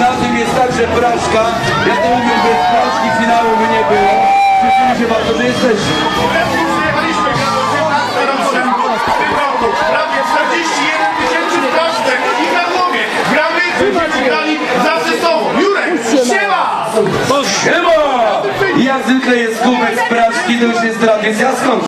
tym jest także porażka. Ja to mówię, bez porażki finału by nie było. Cieszymy się bardzo, że jesteśmy. Przyjechaliśmy prawie 41 000 plasztek i Karłowie. Gramy, będziemy grali zawsze z tobą. Jurek, siema! Siema! Jak zwykle jest kubek z porażki, to już jest tradycja. Skąd?